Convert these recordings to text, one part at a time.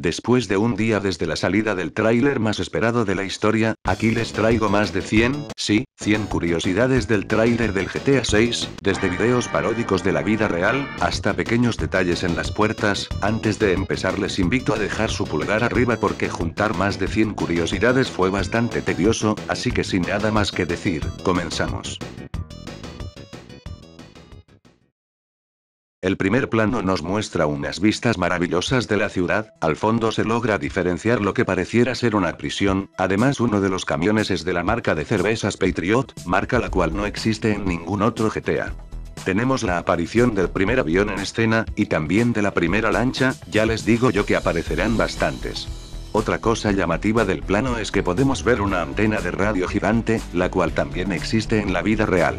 Después de un día desde la salida del tráiler más esperado de la historia, aquí les traigo más de 100, sí, 100 curiosidades del tráiler del GTA 6, desde videos paródicos de la vida real, hasta pequeños detalles en las puertas. Antes de empezar les invito a dejar su pulgar arriba porque juntar más de 100 curiosidades fue bastante tedioso, así que sin nada más que decir, comenzamos. El primer plano nos muestra unas vistas maravillosas de la ciudad, al fondo se logra diferenciar lo que pareciera ser una prisión, además uno de los camiones es de la marca de cervezas Patriot, marca la cual no existe en ningún otro GTA. Tenemos la aparición del primer avión en escena, y también de la primera lancha, ya les digo yo que aparecerán bastantes. Otra cosa llamativa del plano es que podemos ver una antena de radio gigante, la cual también existe en la vida real.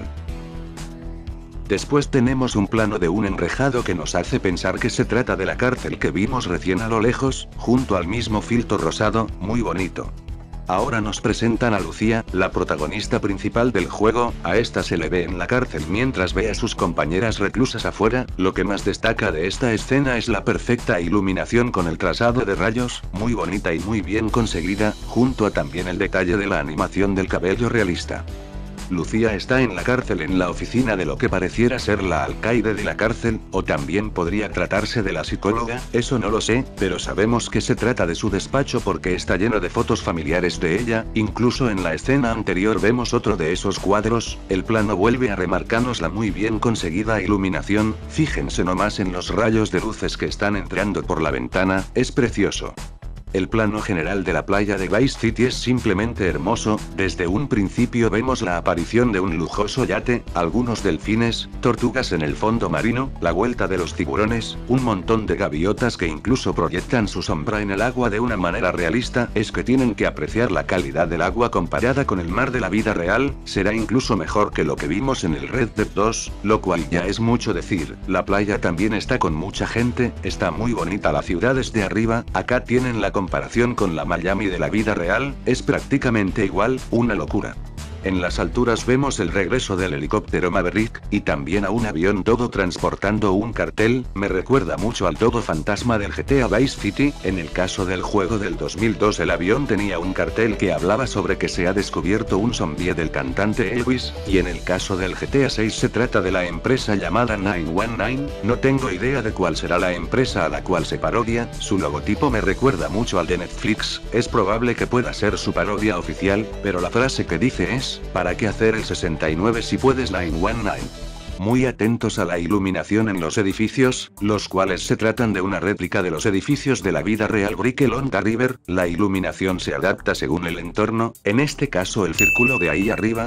Después tenemos un plano de un enrejado que nos hace pensar que se trata de la cárcel que vimos recién a lo lejos, junto al mismo filtro rosado, muy bonito. Ahora nos presentan a Lucía, la protagonista principal del juego, a esta se le ve en la cárcel mientras ve a sus compañeras reclusas afuera. Lo que más destaca de esta escena es la perfecta iluminación con el trazado de rayos, muy bonita y muy bien conseguida, junto a también el detalle de la animación del cabello realista. Lucía está en la cárcel en la oficina de lo que pareciera ser la alcaide de la cárcel, o también podría tratarse de la psicóloga, eso no lo sé, pero sabemos que se trata de su despacho porque está lleno de fotos familiares de ella, incluso en la escena anterior vemos otro de esos cuadros. El plano vuelve a remarcarnos la muy bien conseguida iluminación, fíjense nomás en los rayos de luces que están entrando por la ventana, es precioso. El plano general de la playa de Vice City es simplemente hermoso, desde un principio vemos la aparición de un lujoso yate, algunos delfines, tortugas en el fondo marino, la vuelta de los tiburones, un montón de gaviotas que incluso proyectan su sombra en el agua de una manera realista. Es que tienen que apreciar la calidad del agua comparada con el mar de la vida real, será incluso mejor que lo que vimos en el Red Dead 2, lo cual ya es mucho decir. La playa también está con mucha gente, está muy bonita la ciudad desde arriba, acá tienen la comparación con la Miami de la vida real, es prácticamente igual, una locura. En las alturas vemos el regreso del helicóptero Maverick, y también a un avión todo transportando un cartel, me recuerda mucho al todo fantasma del GTA Vice City. En el caso del juego del 2002 el avión tenía un cartel que hablaba sobre que se ha descubierto un zombie del cantante Elvis, y en el caso del GTA 6 se trata de la empresa llamada 919, no tengo idea de cuál será la empresa a la cual se parodia, su logotipo me recuerda mucho al de Netflix, es probable que pueda ser su parodia oficial, pero la frase que dice es: ¿para qué hacer el 69 si puedes 919? Muy atentos a la iluminación en los edificios, los cuales se tratan de una réplica de los edificios de la vida real Brick along the River, la iluminación se adapta según el entorno, en este caso el círculo de ahí arriba.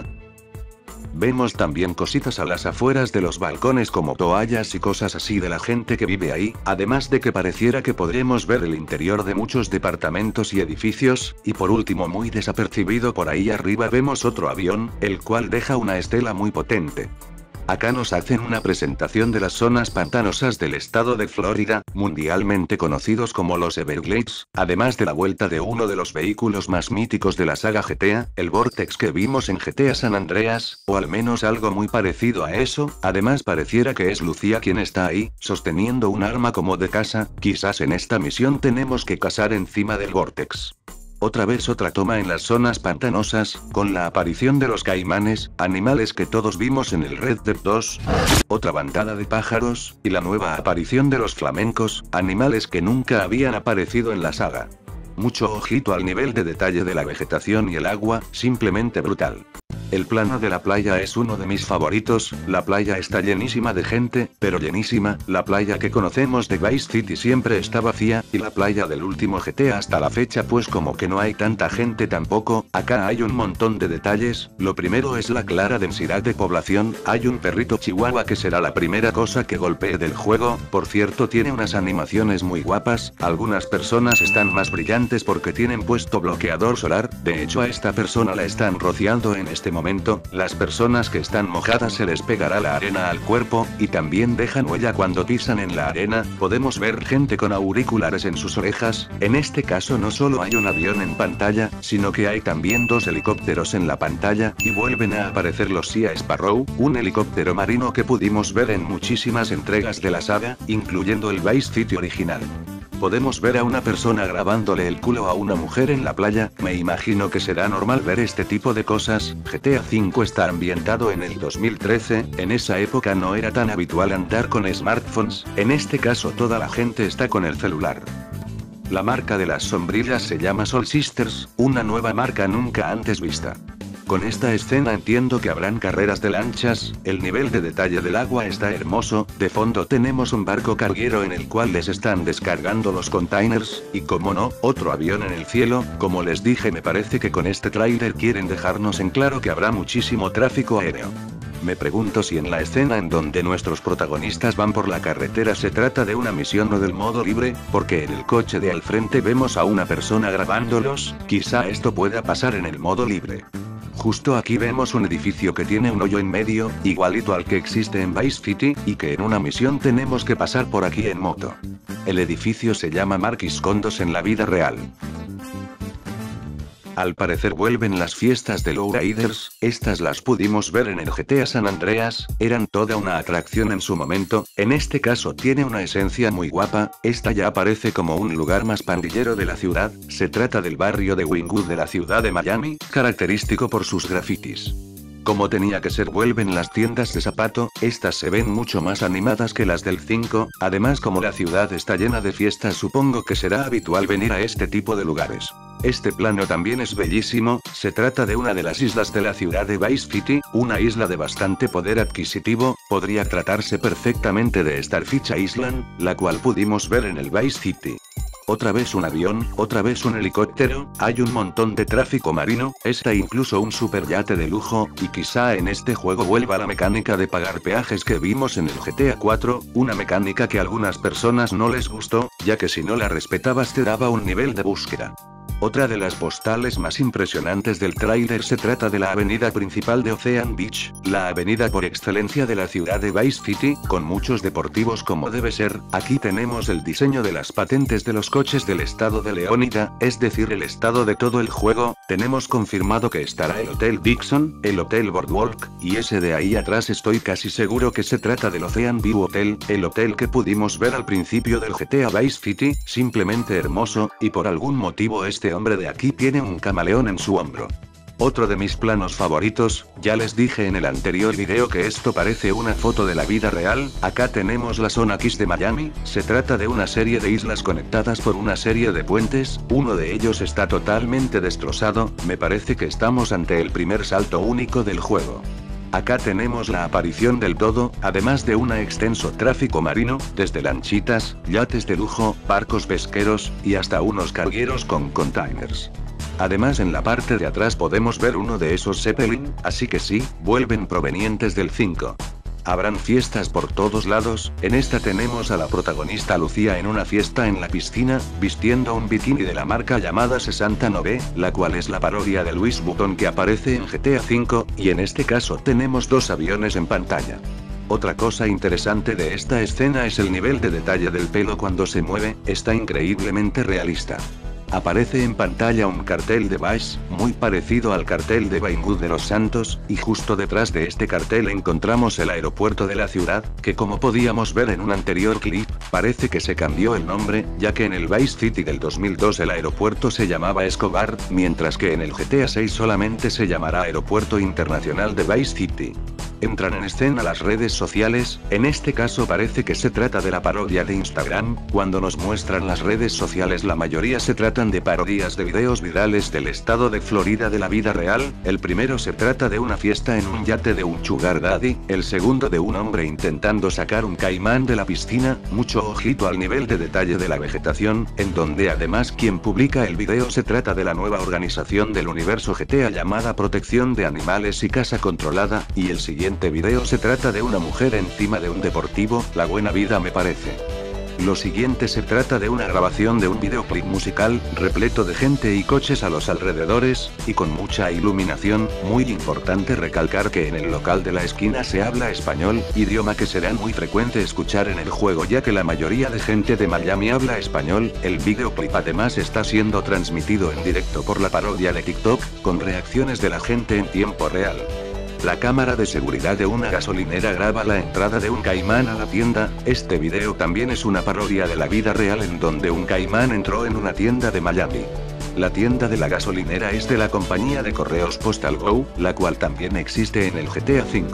Vemos también cositas a las afueras de los balcones como toallas y cosas así de la gente que vive ahí, además de que pareciera que podremos ver el interior de muchos departamentos y edificios, y por último muy desapercibido por ahí arriba vemos otro avión, el cual deja una estela muy potente. Acá nos hacen una presentación de las zonas pantanosas del estado de Florida, mundialmente conocidos como los Everglades, además de la vuelta de uno de los vehículos más míticos de la saga GTA, el Vortex que vimos en GTA San Andreas, o al menos algo muy parecido a eso. Además pareciera que es Lucía quien está ahí, sosteniendo un arma como de caza, quizás en esta misión tenemos que cazar encima del Vortex. Otra vez otra toma en las zonas pantanosas, con la aparición de los caimanes, animales que todos vimos en el Red Dead 2, otra bandada de pájaros, y la nueva aparición de los flamencos, animales que nunca habían aparecido en la saga. Mucho ojito al nivel de detalle de la vegetación y el agua, simplemente brutal. El plano de la playa es uno de mis favoritos, la playa está llenísima de gente, pero llenísima, la playa que conocemos de Vice City siempre está vacía, y la playa del último GTA hasta la fecha pues como que no hay tanta gente tampoco. Acá hay un montón de detalles, lo primero es la clara densidad de población, hay un perrito chihuahua que será la primera cosa que golpee del juego, por cierto tiene unas animaciones muy guapas, algunas personas están más brillantes porque tienen puesto bloqueador solar, de hecho a esta persona la están rociando en este momento, las personas que están mojadas se les pegará la arena al cuerpo, y también dejan huella cuando pisan en la arena. Podemos ver gente con auriculares en sus orejas, en este caso no solo hay un avión en pantalla, sino que hay también dos helicópteros en la pantalla, y vuelven a aparecer los Sea Sparrow, un helicóptero marino que pudimos ver en muchísimas entregas de la saga, incluyendo el Vice City original. Podemos ver a una persona grabándole el culo a una mujer en la playa. Me imagino que será normal ver este tipo de cosas. GTA V está ambientado en el 2013, en esa época no era tan habitual andar con smartphones, en este caso toda la gente está con el celular. La marca de las sombrillas se llama Soul Sisters, una nueva marca nunca antes vista. Con esta escena entiendo que habrán carreras de lanchas, el nivel de detalle del agua está hermoso, de fondo tenemos un barco carguero en el cual les están descargando los containers, y como no, otro avión en el cielo. Como les dije, me parece que con este tráiler quieren dejarnos en claro que habrá muchísimo tráfico aéreo. Me pregunto si en la escena en donde nuestros protagonistas van por la carretera se trata de una misión o del modo libre, porque en el coche de al frente vemos a una persona grabándolos, quizá esto pueda pasar en el modo libre. Justo aquí vemos un edificio que tiene un hoyo en medio, igualito al que existe en Vice City, y que en una misión tenemos que pasar por aquí en moto. El edificio se llama Marquis Condos en la vida real. Al parecer vuelven las fiestas de Lowriders, estas las pudimos ver en el GTA San Andreas, eran toda una atracción en su momento, en este caso tiene una esencia muy guapa, esta ya aparece como un lugar más pandillero de la ciudad, se trata del barrio de Wynwood de la ciudad de Miami, característico por sus grafitis. Como tenía que ser, vuelven las tiendas de zapato, estas se ven mucho más animadas que las del 5, además como la ciudad está llena de fiestas supongo que será habitual venir a este tipo de lugares. Este plano también es bellísimo, se trata de una de las islas de la ciudad de Vice City, una isla de bastante poder adquisitivo, podría tratarse perfectamente de Starfish Island, la cual pudimos ver en el Vice City. Otra vez un avión, otra vez un helicóptero, hay un montón de tráfico marino, está incluso un superyate de lujo, y quizá en este juego vuelva la mecánica de pagar peajes que vimos en el GTA 4, una mecánica que a algunas personas no les gustó, ya que si no la respetabas te daba un nivel de búsqueda. Otra de las postales más impresionantes del tráiler se trata de la avenida principal de Ocean Beach, la avenida por excelencia de la ciudad de Vice City, con muchos deportivos como debe ser. Aquí tenemos el diseño de las patentes de los coches del estado de Leónida, es decir, el estado de todo el juego. Tenemos confirmado que estará el Hotel Dixon, el Hotel Boardwalk, y ese de ahí atrás estoy casi seguro que se trata del Ocean View Hotel, el hotel que pudimos ver al principio del GTA Vice City, simplemente hermoso, y por algún motivo este hombre de aquí tiene un camaleón en su hombro. Otro de mis planos favoritos, ya les dije en el anterior video que esto parece una foto de la vida real, acá tenemos la zona Kiss de Miami, se trata de una serie de islas conectadas por una serie de puentes, uno de ellos está totalmente destrozado, me parece que estamos ante el primer salto único del juego. Acá tenemos la aparición del dodo, además de un extenso tráfico marino, desde lanchitas, yates de lujo, barcos pesqueros, y hasta unos cargueros con containers. Además en la parte de atrás podemos ver uno de esos Zeppelin, así que sí, vuelven provenientes del 5. Habrán fiestas por todos lados, en esta tenemos a la protagonista Lucía en una fiesta en la piscina, vistiendo un bikini de la marca llamada 69, la cual es la parodia de Louis Vuitton que aparece en GTA V, y en este caso tenemos dos aviones en pantalla. Otra cosa interesante de esta escena es el nivel de detalle del pelo cuando se mueve, está increíblemente realista. Aparece en pantalla un cartel de Vice, muy parecido al cartel de Wynwood de Los Santos, y justo detrás de este cartel encontramos el aeropuerto de la ciudad, que como podíamos ver en un anterior clip, parece que se cambió el nombre, ya que en el Vice City del 2002 el aeropuerto se llamaba Escobar, mientras que en el GTA 6 solamente se llamará Aeropuerto Internacional de Vice City. Entran en escena las redes sociales, en este caso parece que se trata de la parodia de Instagram, cuando nos muestran las redes sociales la mayoría se tratan de parodias de videos virales del estado de Florida de la vida real, el primero se trata de una fiesta en un yate de un sugar daddy, el segundo de un hombre intentando sacar un caimán de la piscina, mucho ojito al nivel de detalle de la vegetación, en donde además quien publica el video se trata de la nueva organización del universo GTA llamada Protección de Animales y Casa Controlada, y el siguiente video se trata de una mujer encima de un deportivo, la buena vida me parece. Lo siguiente se trata de una grabación de un videoclip musical, repleto de gente y coches a los alrededores, y con mucha iluminación. Muy importante recalcar que en el local de la esquina se habla español, idioma que será muy frecuente escuchar en el juego ya que la mayoría de gente de Miami habla español. El videoclip además está siendo transmitido en directo por la parodia de TikTok, con reacciones de la gente en tiempo real. La cámara de seguridad de una gasolinera graba la entrada de un caimán a la tienda. Este video también es una parodia de la vida real en donde un caimán entró en una tienda de Miami. La tienda de la gasolinera es de la compañía de correos Postal Go, la cual también existe en el GTA V.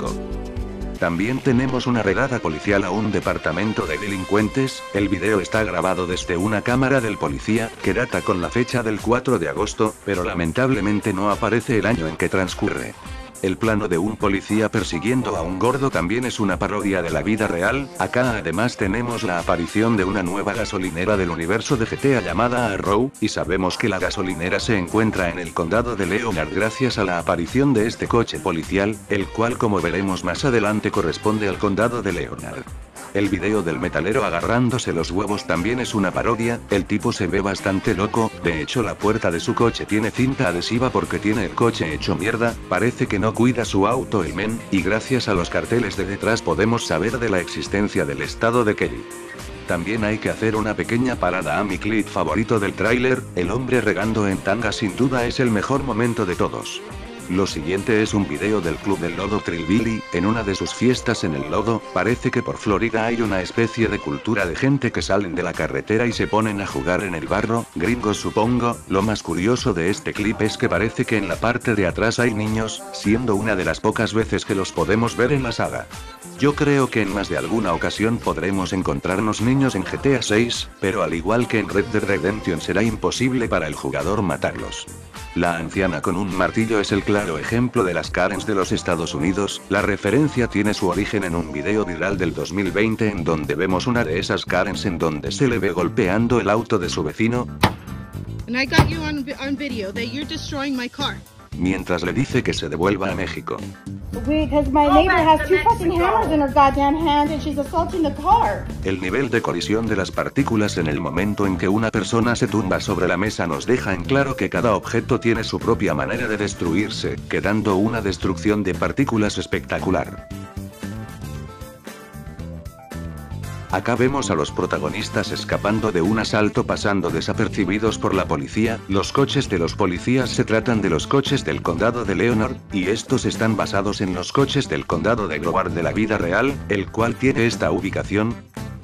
También tenemos una redada policial a un departamento de delincuentes. El video está grabado desde una cámara del policía, que data con la fecha del 4 de agosto, pero lamentablemente no aparece el año en que transcurre. El plano de un policía persiguiendo a un gordo también es una parodia de la vida real. Acá además tenemos la aparición de una nueva gasolinera del universo de GTA llamada Arrow, y sabemos que la gasolinera se encuentra en el condado de Leonard gracias a la aparición de este coche policial, el cual como veremos más adelante corresponde al condado de Leonard. El video del metalero agarrándose los huevos también es una parodia. El tipo se ve bastante loco, de hecho la puerta de su coche tiene cinta adhesiva porque tiene el coche hecho mierda, parece que no cuida su auto el men, y gracias a los carteles de detrás podemos saber de la existencia del estado de Kelly. También hay que hacer una pequeña parada a mi clip favorito del tráiler, el hombre regando en tanga sin duda es el mejor momento de todos. Lo siguiente es un video del Club del Lodo Trillbilly, en una de sus fiestas en el lodo. Parece que por Florida hay una especie de cultura de gente que salen de la carretera y se ponen a jugar en el barro, gringos supongo. Lo más curioso de este clip es que parece que en la parte de atrás hay niños, siendo una de las pocas veces que los podemos ver en la saga. Yo creo que en más de alguna ocasión podremos encontrarnos niños en GTA 6, pero al igual que en Red Dead Redemption será imposible para el jugador matarlos. La anciana con un martillo es el claro ejemplo de las Karens de los Estados Unidos. La referencia tiene su origen en un video viral del 2020 en donde vemos una de esas Karens en donde se le ve golpeando el auto de su vecino. And I got you on video that you're destroying my car. Mientras le dice que se devuelva a México. Because my neighbor has two fucking hammers in her goddamn hand and she's assaulting the car. El nivel de colisión de las partículas en el momento en que una persona se tumba sobre la mesa nos deja en claro que cada objeto tiene su propia manera de destruirse, quedando una destrucción de partículas espectacular. Acá vemos a los protagonistas escapando de un asalto pasando desapercibidos por la policía. Los coches de los policías se tratan de los coches del condado de Leonard, y estos están basados en los coches del condado de Global de la vida real, el cual tiene esta ubicación.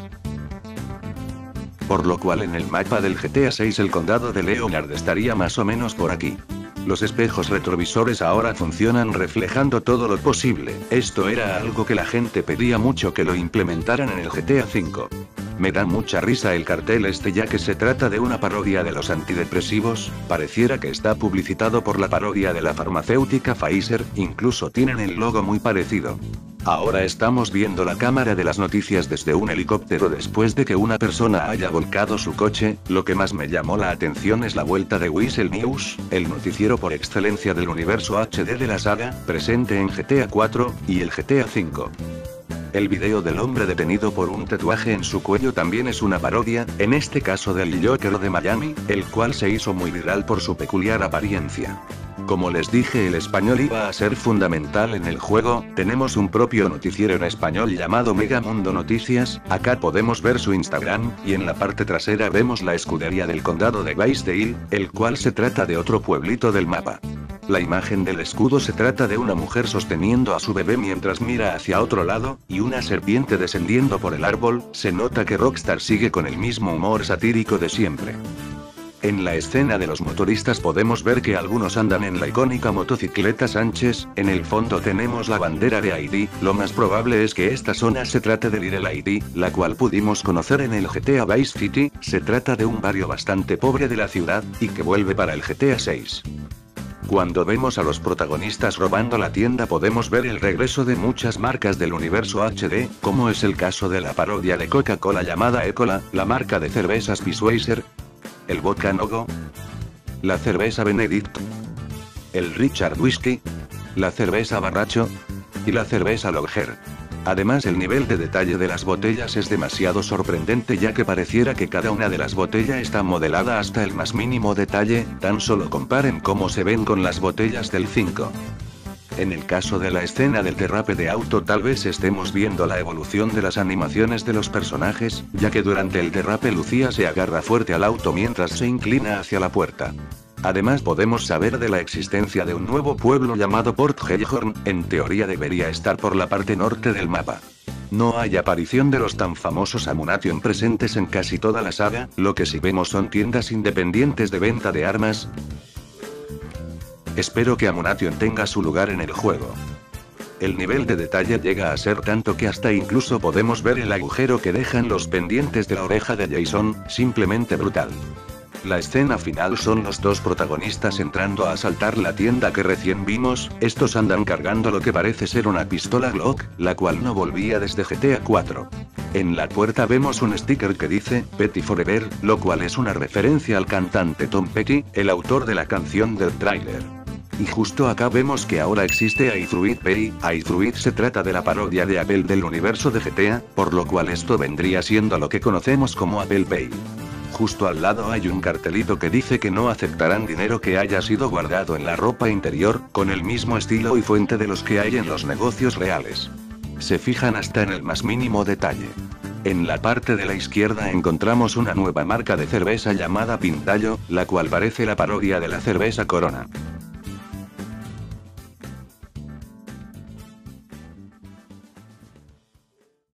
Por lo cual en el mapa del GTA 6 el condado de Leonard estaría más o menos por aquí. Los espejos retrovisores ahora funcionan reflejando todo lo posible. Esto era algo que la gente pedía mucho que lo implementaran en el GTA V. Me da mucha risa el cartel este ya que se trata de una parodia de los antidepresivos, pareciera que está publicitado por la parodia de la farmacéutica Pfizer, incluso tienen el logo muy parecido. Ahora estamos viendo la cámara de las noticias desde un helicóptero después de que una persona haya volcado su coche. Lo que más me llamó la atención es la vuelta de Whistle News, el noticiero por excelencia del universo HD de la saga, presente en GTA 4 y el GTA 5. El video del hombre detenido por un tatuaje en su cuello también es una parodia, en este caso del Joker de Miami, el cual se hizo muy viral por su peculiar apariencia. Como les dije, el español iba a ser fundamental en el juego. Tenemos un propio noticiero en español llamado Mega Mundo Noticias. Acá podemos ver su Instagram, y en la parte trasera vemos la escudería del condado de Baysdale, el cual se trata de otro pueblito del mapa. La imagen del escudo se trata de una mujer sosteniendo a su bebé mientras mira hacia otro lado, y una serpiente descendiendo por el árbol. Se nota que Rockstar sigue con el mismo humor satírico de siempre. En la escena de los motoristas podemos ver que algunos andan en la icónica motocicleta Sánchez. En el fondo tenemos la bandera de Haití. Lo más probable es que esta zona se trate de Little Haití, la cual pudimos conocer en el GTA Vice City. Se trata de un barrio bastante pobre de la ciudad, y que vuelve para el GTA 6. Cuando vemos a los protagonistas robando la tienda podemos ver el regreso de muchas marcas del universo HD, como es el caso de la parodia de Coca-Cola llamada Ecola, la marca de cervezas Budweiser, el Vodka Nogo, la cerveza Benedict, el Richard Whisky, la cerveza Barracho y la cerveza Logger. Además, el nivel de detalle de las botellas es demasiado sorprendente, ya que pareciera que cada una de las botellas está modelada hasta el más mínimo detalle. Tan solo comparen cómo se ven con las botellas del 5. En el caso de la escena del derrape de auto, tal vez estemos viendo la evolución de las animaciones de los personajes, ya que durante el derrape Lucía se agarra fuerte al auto mientras se inclina hacia la puerta. Además podemos saber de la existencia de un nuevo pueblo llamado Port Hellhorn, en teoría debería estar por la parte norte del mapa. No hay aparición de los tan famosos Ammunation presentes en casi toda la saga, lo que sí vemos son tiendas independientes de venta de armas. Espero que Ammunation tenga su lugar en el juego. El nivel de detalle llega a ser tanto que hasta incluso podemos ver el agujero que dejan los pendientes de la oreja de Jason, simplemente brutal. La escena final son los dos protagonistas entrando a asaltar la tienda que recién vimos. Estos andan cargando lo que parece ser una pistola Glock, la cual no volvía desde GTA 4. En la puerta vemos un sticker que dice Petty Forever, lo cual es una referencia al cantante Tom Petty, el autor de la canción del tráiler. Y justo acá vemos que ahora existe iFruit Pay. iFruit se trata de la parodia de Apple del universo de GTA, por lo cual esto vendría siendo lo que conocemos como Apple Pay. Justo al lado hay un cartelito que dice que no aceptarán dinero que haya sido guardado en la ropa interior, con el mismo estilo y fuente de los que hay en los negocios reales. Se fijan hasta en el más mínimo detalle. En la parte de la izquierda encontramos una nueva marca de cerveza llamada Pintallo, la cual parece la parodia de la cerveza Corona.